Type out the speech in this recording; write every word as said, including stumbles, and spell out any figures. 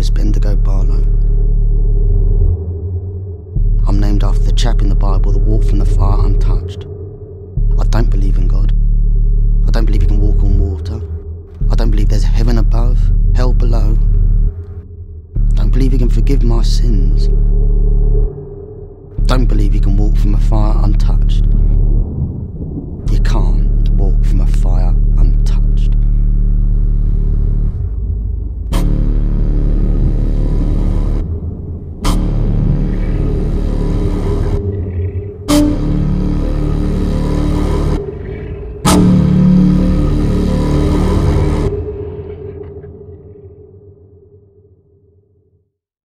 Chris Bendigo Barlow. I'm named after the chap in the Bible that walked from the fire untouched. I don't believe in God. I don't believe you can walk on water. I don't believe there's heaven above, hell below. Don't believe you can forgive my sins. Don't believe you can walk from a fire